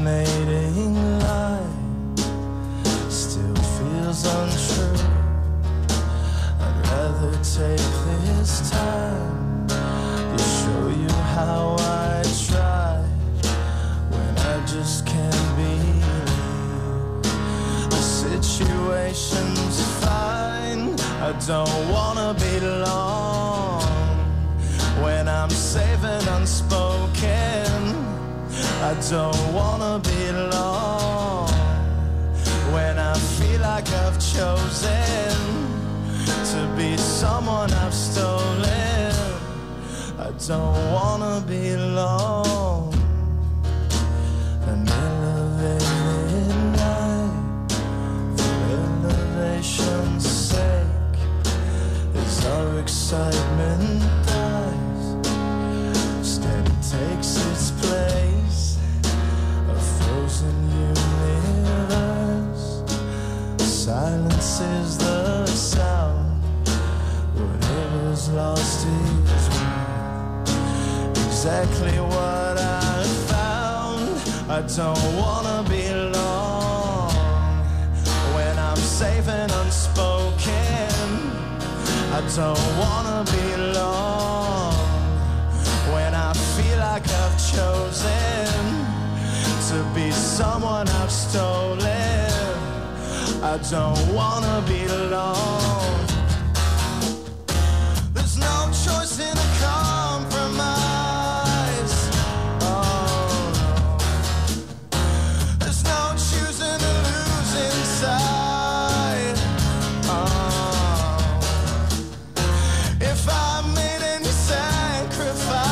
illuminating light still feels untrue. I'd rather take this time to show you how I try when I just can't believe the situation's fine. I don't wanna be long when I'm safe and unspoken. I don't wanna be alone when I feel like I've chosen to be someone I've stolen. I don't wanna be alone. An elevated night for elevation's sake, as our excitement dies, instead it takes its place. Frozen universe, silence is the sound. Whatever's lost is won. Exactly what I found. I don't wanna be alone when I'm safe and unspoken. I don't wanna be alone when I feel like I've chosen to be someone I've stolen. I don't wanna be alone. There's no choice in a compromise. Oh no. There's no choosing to lose inside. Oh. If I made any sacrifice,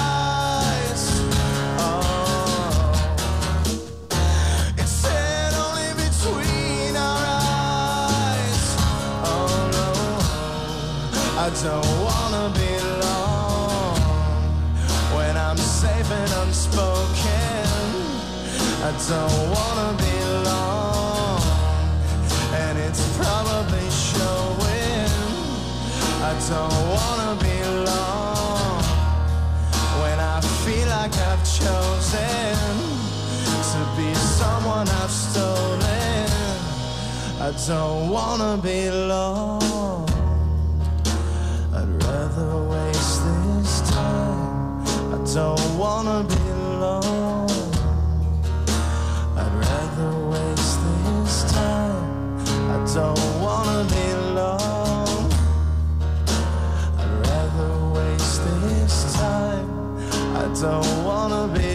I don't wanna be alone when I'm safe and unspoken. I don't wanna be alone, and it's probably showing. I don't wanna be alone when I feel like I've chosen to be someone I've stolen. I don't wanna be alone. I'd rather waste this time. I don't wanna be alone. I'd rather waste this time. I don't wanna be alone. I'd rather waste this time. I don't wanna be